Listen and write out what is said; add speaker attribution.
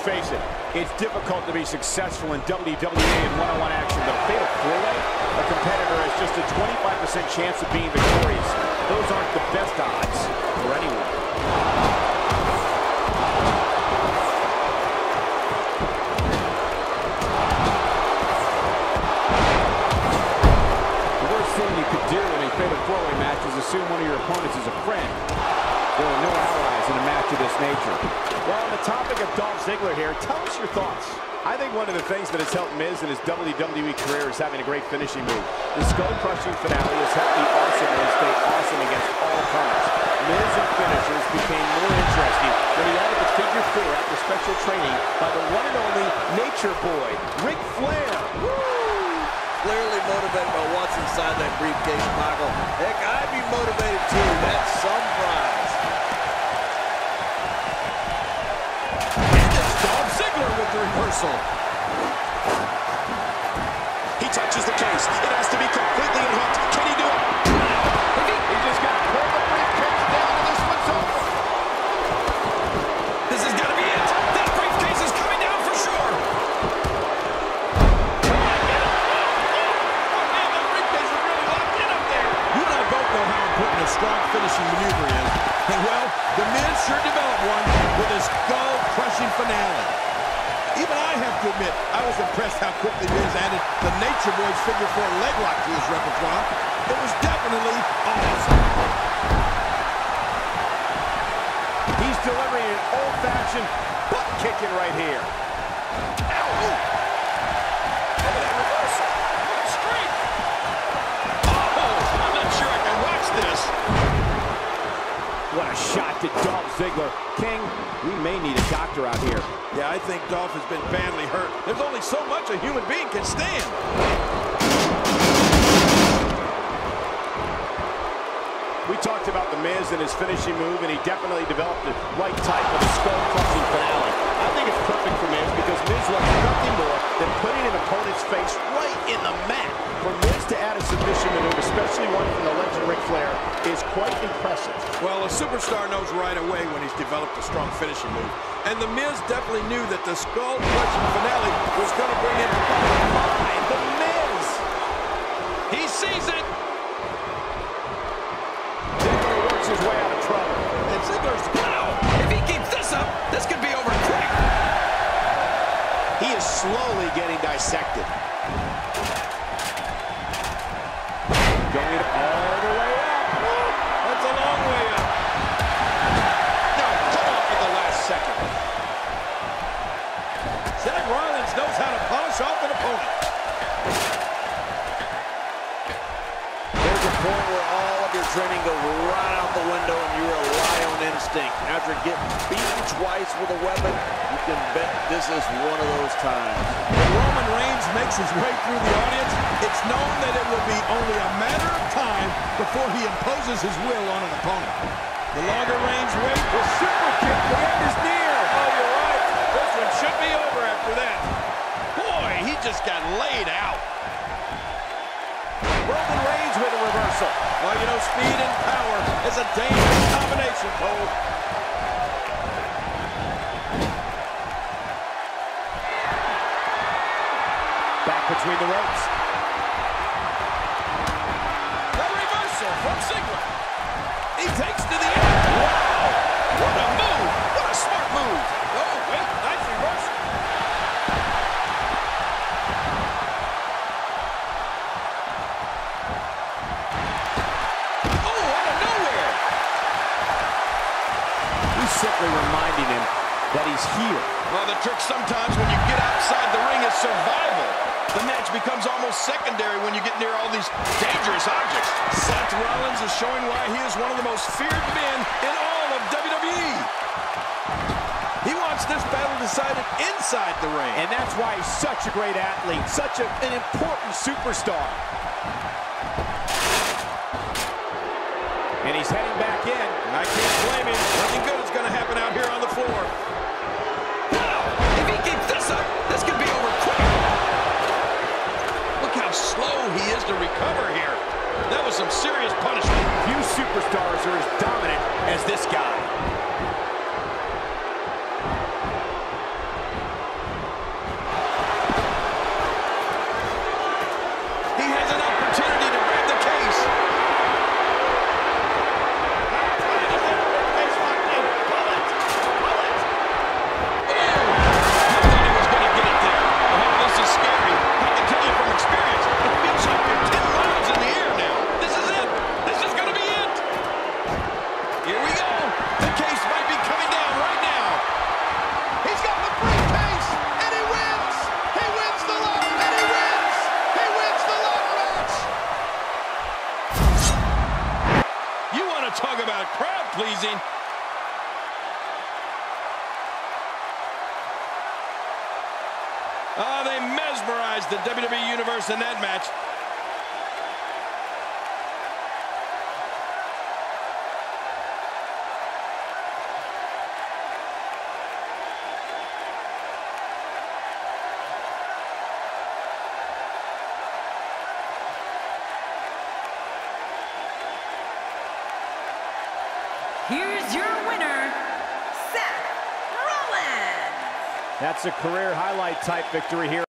Speaker 1: face it, it's difficult to be successful in WWE in one-on-one action, but a fatal four-way, a competitor has just a 25% chance of being victorious. Those aren't the best odds for anyone. The worst thing you could do in a fatal four-way match is assume one of your opponents is a friend. There are no allies in a match of this nature. Well, on the topic of Dolph Ziggler here, tell us your thoughts. I think one of the things that has helped Miz in his WWE career is having a great finishing move. The skull-crushing finale has helped the Awesome Man stay awesome against all opponents. Miz and finishers became more interesting when he added the figure four after special training by the one and only Nature Boy, Ric Flair.
Speaker 2: Woo! Clearly motivated by what's inside that briefcase, Michael. Heck, I'd be motivated too. That's some prize.
Speaker 3: With the reversal. He touches the case. It has to be completely unhooked. Can he do it?
Speaker 1: He just got to pull the briefcase down and this one's over.
Speaker 3: This has got to be it. That briefcase is coming down for sure. Oh, man, that briefcase is really locked in up there.
Speaker 2: You and I both know how important a strong finishing maneuver is. And well, The Miz sure developed one with his skull-crushing finale. Even I have to admit, I was impressed how quickly Miz added the Nature Boy's figure four leg lock to his repertoire. It was definitely awesome.
Speaker 1: He's delivering an old-fashioned butt kicking right here.
Speaker 3: Ow! Look at that reversal. Straight. Oh, I'm not sure I can watch this.
Speaker 1: What a shot to Dolph Ziggler. King, we may need a doctor out here.
Speaker 2: Yeah, I think Dolph has been badly hurt. There's only so much a human being can stand.
Speaker 1: We talked about The Miz and his finishing move, and he definitely developed the right type of a skull-crushing finale. I think it's perfect for Miz because Miz loves nothing more than putting an opponent's face right in the mat. For Miz to add a submission maneuver, especially one from the legend Ric Flair, is quite impressive.
Speaker 2: Well, a superstar knows right away when he's developed a strong finishing move. And The Miz definitely knew that the skull-crushing finale was going to bring him behind The Miz.
Speaker 3: He sees it.
Speaker 1: Ziggler works his way out of trouble.
Speaker 2: And Ziggler's...
Speaker 3: Wow! If he keeps this up, this could be over quick.
Speaker 1: He is slowly getting dissected. Going all the way up.
Speaker 2: That's a long way up.
Speaker 1: No, cut off at the last second.
Speaker 2: Seth Rollins knows how to polish off an opponent.
Speaker 3: There's a point where all of your training goes right out the window and you rely on instinct. After getting beaten twice with a weapon, you can bet this is one of those times.
Speaker 2: When Roman Reigns makes his way through the audience, it's known that it will be only a matter of time before he imposes his will on an opponent. The longer Reigns waits, the super kick, the end is near.
Speaker 3: Oh, you're right. This one should be over after that. Boy, he just got laid out.
Speaker 1: Roman Reigns with a reversal.
Speaker 2: Well, you know, speed and power is a dangerous combination, Cole.
Speaker 1: Back between the ropes.
Speaker 3: The reversal from Ziggler. He takes to the end. Wow! What a move! What a smart move! Oh, wait, nice reversal. Oh, out of nowhere!
Speaker 1: He's simply reminding him that he's here.
Speaker 3: Well, the trick sometimes when you get outside the ring is survival. The match becomes almost secondary when you get near all these dangerous objects. Seth Rollins is showing why he is one of the most feared men in all of WWE.
Speaker 2: He wants this battle decided inside the ring.
Speaker 1: And that's why he's such a great athlete, such an important superstar. And he's heading back in.
Speaker 2: I can't blame him. Nothing good is going to happen out here on the floor.
Speaker 3: If he keeps this up, this could be over quick. Look how slow he is to recover here. That was some serious punishment.
Speaker 1: Few superstars are as dominant as this guy.
Speaker 3: pleasing. They mesmerized the WWE Universe in that match.
Speaker 4: Here's your winner, Seth Rollins.
Speaker 1: That's a career highlight type victory here.